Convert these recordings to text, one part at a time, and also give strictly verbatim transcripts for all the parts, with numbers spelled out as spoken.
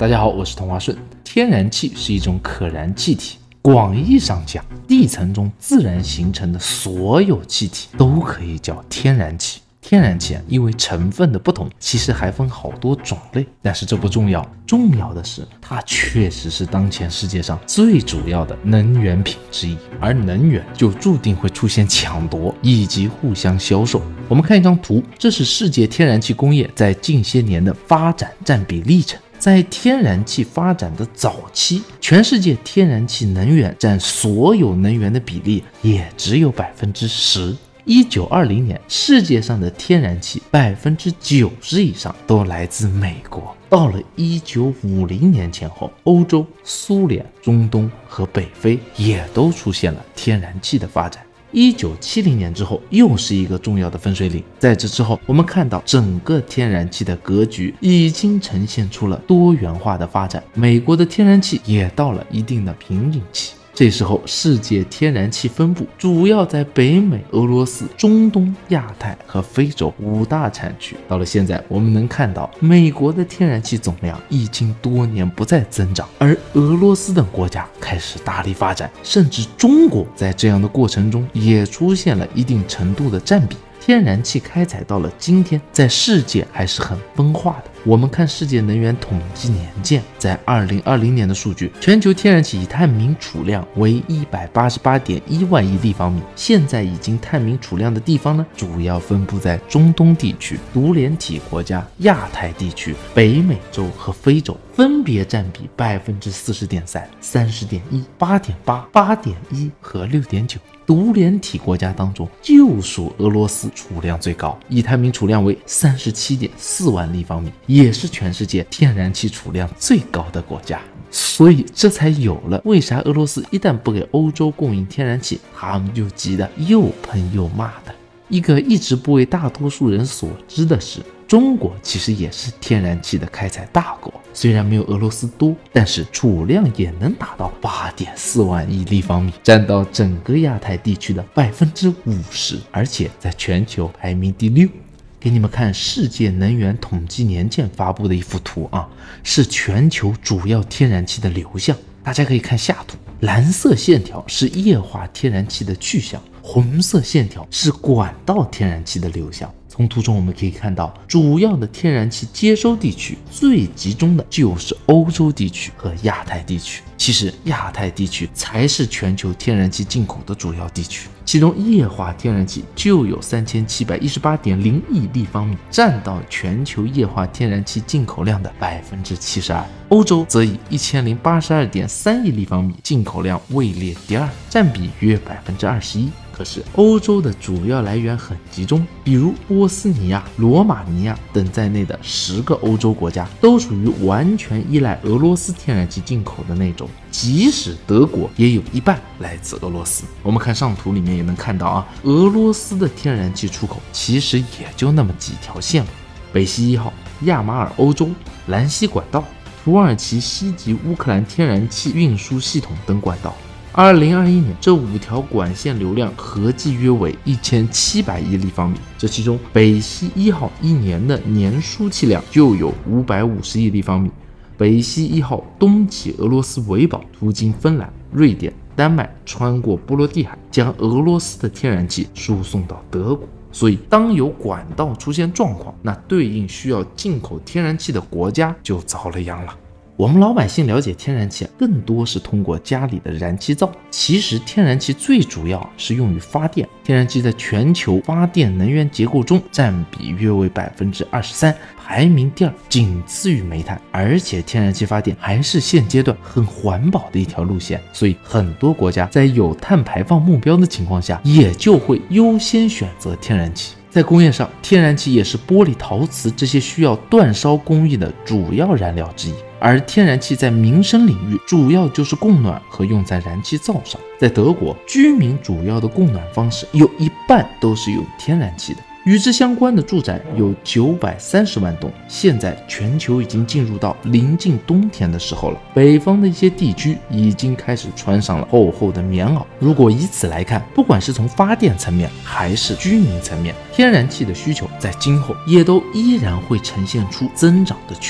大家好，我是童话顺。天然气是一种可燃气体，广义上讲，地层中自然形成的所有气体都可以叫天然气。天然气啊，因为成分的不同，其实还分好多种类，但是这不重要，重要的是它确实是当前世界上最主要的能源品之一，而能源就注定会出现抢夺以及互相销售。我们看一张图，这是世界天然气工业在近些年的发展占比历程。在天然气发展的早期，全世界天然气能源占所有能源的比例也只有百分之十。一九二零年，世界上的天然气百分之九十以上都来自美国。到了一九五零年前后，欧洲、苏联、中东和北非也都出现了天然气的发展。一九七零年之后，又是一个重要的分水岭。在这之后，我们看到整个天然气的格局已经呈现出了多元化的发展。美国的天然气也到了一定的瓶颈期。这时候，世界天然气分布主要在北美、俄罗斯、中东、亚太和非洲五大产区。到了现在，我们能看到美国的天然气总量已经多年不再增长，而俄罗斯等国家开始大力发展，甚至中国在这样的过程中也出现了一定程度的占比。天然气开采到了今天，在世界还是很分化的。我们看世界能源统计年鉴，在二零二零年的数据，全球天然气已探明储量为一百八十八点一万亿立方米。现在已经探明储量的地方呢，主要分布在中东地区、独联体国家、亚太地区、北美洲和非洲，分别占比百分之四十点三、三十点一、八点八、八点一和六点九。独联体国家当中，就属俄罗斯储量最高，已探明储量为三十七点四万立方米，也是全世界天然气储量最高的国家。所以这才有了为啥俄罗斯一旦不给欧洲供应天然气，他们就急得又喷又骂的。一个一直不为大多数人所知的是，中国其实也是天然气的开采大国，虽然没有俄罗斯多，但是储量也能达到八点四万亿立方米，占到整个亚太地区的百分之五十，而且在全球排名第六。给你们看世界能源统计年鉴发布的一幅图啊，是全球主要天然气的流向。大家可以看下图，蓝色线条是液化天然气的去向，红色线条是管道天然气的流向。从图中我们可以看到，主要的天然气接收地区最集中的就是欧洲地区和亚太地区。其实亚太地区才是全球天然气进口的主要地区，其中液化天然气就有三千七百一十八点零亿立方米，占到全球液化天然气进口量的百分之七十二。欧洲则以一千零八十二点三亿立方米，进口量位列第二，占比约百分之二十一。可是欧洲的主要来源很集中，比如波斯尼亚、罗马尼亚等在内的十个欧洲国家都属于完全依赖俄罗斯天然气进口的那种，即使德国也有一半来自俄罗斯。我们看上图里面也能看到啊，俄罗斯的天然气出口其实也就那么几条线路：北溪一号、亚马尔欧洲、兰西管道、土耳其西及乌克兰天然气运输系统等管道。二零二一年，这五条管线流量合计约为一千七百亿立方米，这其中北溪一号一年的年输气量就有五百五十亿立方米。北溪一号东起俄罗斯维堡，途经芬兰、瑞典、丹麦，穿过波罗的海，将俄罗斯的天然气输送到德国。所以当有管道出现状况，那对应需要进口天然气的国家就遭了殃了。我们老百姓了解天然气更多是通过家里的燃气灶，其实天然气最主要是用于发电。天然气在全球发电能源结构中占比约为百分之二十三，排名第二，仅次于煤炭。而且天然气发电还是现阶段很环保的一条路线，所以很多国家在有碳排放目标的情况下，也就会优先选择天然气。在工业上，天然气也是玻璃、陶瓷这些需要煅烧工艺的主要燃料之一。而天然气在民生领域主要就是供暖和用在燃气灶上。在德国，居民主要的供暖方式有一半都是用天然气的。与之相关的住宅有九百三十万栋。现在全球已经进入到临近冬天的时候了，北方的一些地区已经开始穿上了厚厚的棉袄。如果以此来看，不管是从发电层面还是居民层面，天然气的需求在今后也都依然会呈现出增长的趋势。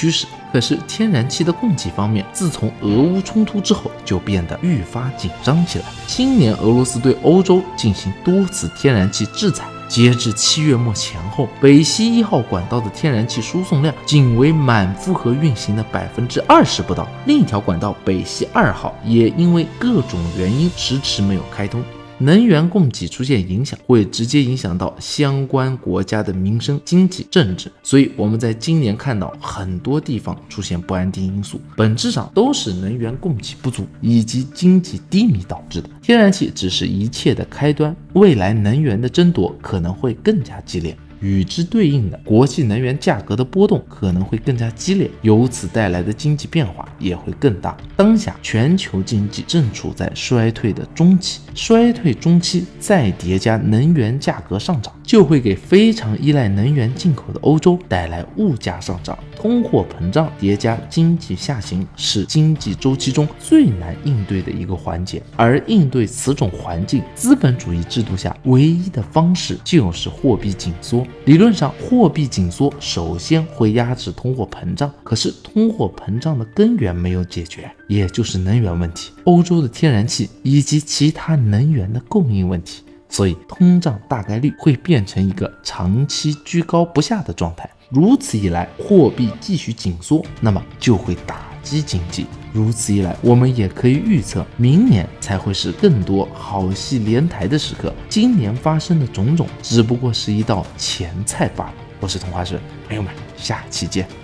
可是天然气的供给方面，自从俄乌冲突之后就变得愈发紧张起来。今年俄罗斯对欧洲进行多次天然气制裁，截至七月末前后，北溪一号管道的天然气输送量仅为满负荷运行的百分之二十不到。另一条管道北溪二号也因为各种原因迟迟没有开通。能源供给出现影响，会直接影响到相关国家的民生、经济、政治，所以我们在今年看到很多地方出现不安定因素，本质上都是能源供给不足以及经济低迷导致的。天然气只是一切的开端，未来能源的争夺可能会更加激烈。与之对应的国际能源价格的波动可能会更加激烈，由此带来的经济变化也会更大。当下全球经济正处在衰退的中期，衰退中期再叠加能源价格上涨，就会给非常依赖能源进口的欧洲带来物价上涨。通货膨胀叠加经济下行是经济周期中最难应对的一个环节，而应对此种环境，资本主义制度下唯一的方式就是货币紧缩。理论上，货币紧缩首先会压制通货膨胀，可是通货膨胀的根源没有解决，也就是能源问题，欧洲的天然气以及其他能源的供应问题，所以通胀大概率会变成一个长期居高不下的状态。如此一来，货币继续紧缩，那么就会打击经济。如此一来，我们也可以预测，明年才会是更多好戏连台的时刻。今年发生的种种，只不过是一道前菜罢了。我是童话师，朋友们，下期见。